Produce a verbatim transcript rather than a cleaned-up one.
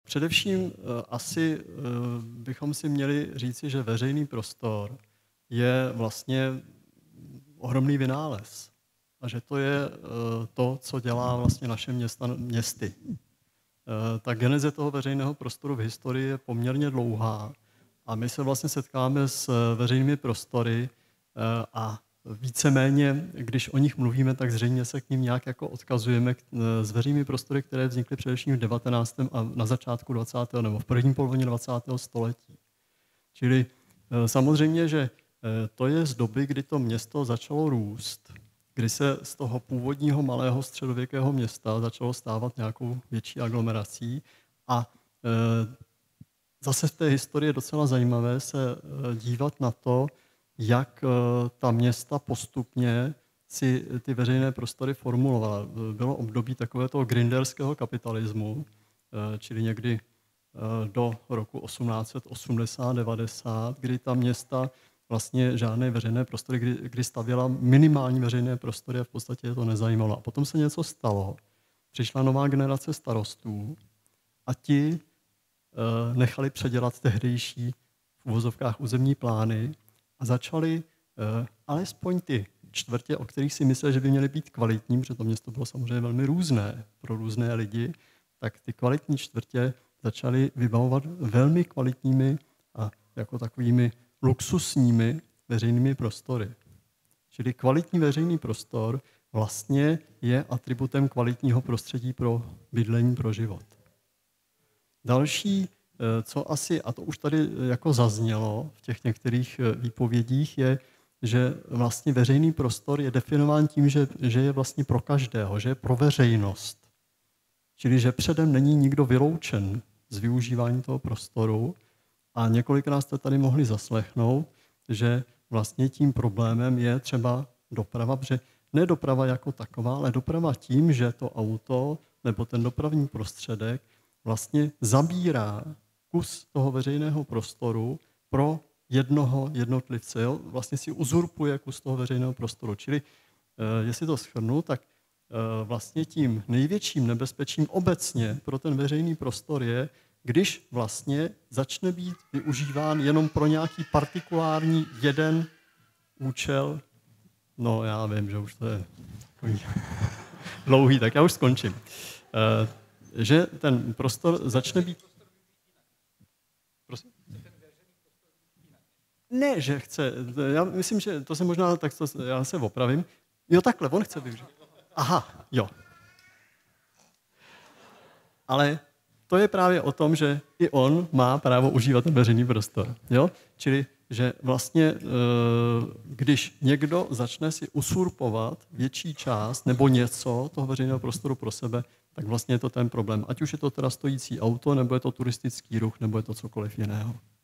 Především asi bychom si měli říci, že veřejný prostor je vlastně ohromný vynález a že to je to, co dělá vlastně naše města městy. Ta geneze toho veřejného prostoru v historii je poměrně dlouhá a my se vlastně setkáme s veřejnými prostory a víceméně, když o nich mluvíme, tak zřejmě se k ním nějak jako odkazujeme s veřejnými prostory, které vznikly především v devatenáctém a na začátku dvacátého nebo v první polovině dvacátého století. Čili samozřejmě, že to je z doby, kdy to město začalo růst, kdy se z toho původního malého středověkého města začalo stávat nějakou větší aglomerací a zase v té historii je docela zajímavé se dívat na to, jak ta města postupně si ty veřejné prostory formulovala. Bylo období takového grinderského kapitalismu, čili někdy do roku osmnáct set osmdesát devadesát, kdy ta města vlastně žádné veřejné prostory, kdy, kdy stavěla minimální veřejné prostory a v podstatě je to nezajímalo. A potom se něco stalo. Přišla nová generace starostů a ti nechali předělat tehdejší v uvozovkách územní plány a začali uh, alespoň ty čtvrtě, o kterých si mysleli, že by měly být kvalitní, protože to město bylo samozřejmě velmi různé pro různé lidi, tak ty kvalitní čtvrtě začaly vybavovat velmi kvalitními a jako takovými luxusními veřejnými prostory. Čili kvalitní veřejný prostor vlastně je atributem kvalitního prostředí pro bydlení, pro život. Další, co asi, a to už tady jako zaznělo v těch některých výpovědích, je, že vlastně veřejný prostor je definován tím, že, že je vlastně pro každého, že je pro veřejnost. Čili, že předem není nikdo vyloučen z využívání toho prostoru a několikrát jste tady mohli zaslechnout, že vlastně tím problémem je třeba doprava, protože ne doprava jako taková, ale doprava tím, že to auto nebo ten dopravní prostředek vlastně zabírá kus toho veřejného prostoru pro jednoho jednotlivce. Jo? Vlastně si uzurpuje kus toho veřejného prostoru. Čili, eh, jestli to shrnu, tak eh, vlastně tím největším nebezpečím obecně pro ten veřejný prostor je, když vlastně začne být využíván jenom pro nějaký partikulární jeden účel. No, já vím, že už to je dlouhý, tak já už skončím. Eh, že ten prostor začne být... Prosím? Ne, že chce. Já myslím, že to se možná, tak to, já se opravím. Jo, takhle, on chce využít. Aha, jo. Ale to je právě o tom, že i on má právo užívat ten veřejný prostor. Jo? Čili, že vlastně, když někdo začne si usurpovat větší část nebo něco toho veřejného prostoru pro sebe, tak vlastně je to ten problém. Ať už je to teda stojící auto, nebo je to turistický ruch, nebo je to cokoliv jiného.